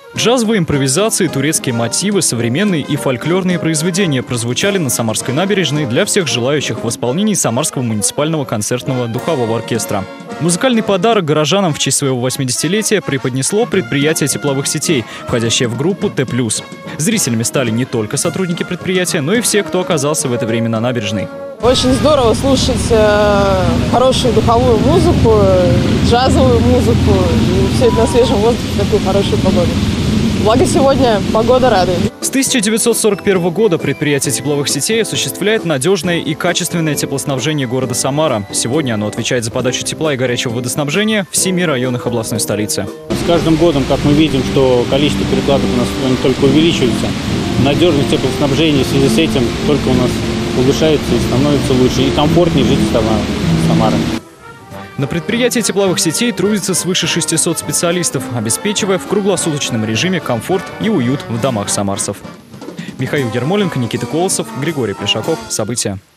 Джазовые импровизации, турецкие мотивы, современные и фольклорные произведения прозвучали на Самарской набережной для всех желающих в исполнении Самарского муниципального концертного духового оркестра. Музыкальный подарок горожанам в честь своего 80-летия преподнесло предприятие тепловых сетей, входящее в группу Т+. Зрителями стали не только сотрудники предприятия, но и все, кто оказался в это время на набережной. Очень здорово слушать хорошую духовую музыку, джазовую музыку, и все это на свежем воздухе в такую хорошую погоду. Благо сегодня погода радует. С 1941 года предприятие тепловых сетей осуществляет надежное и качественное теплоснабжение города Самара. Сегодня оно отвечает за подачу тепла и горячего водоснабжения в 7 районах областной столицы. С каждым годом, как мы видим, что количество перекладок у нас только увеличивается, надежность теплоснабжения в связи с этим только у нас улучшается и становится лучше, и комфортнее жить в Самаре. На предприятии тепловых сетей трудится свыше 600 специалистов, обеспечивая в круглосуточном режиме комфорт и уют в домах самарцев. Михаил Ермоленко, Никита Колосов, Григорий Плешаков. События.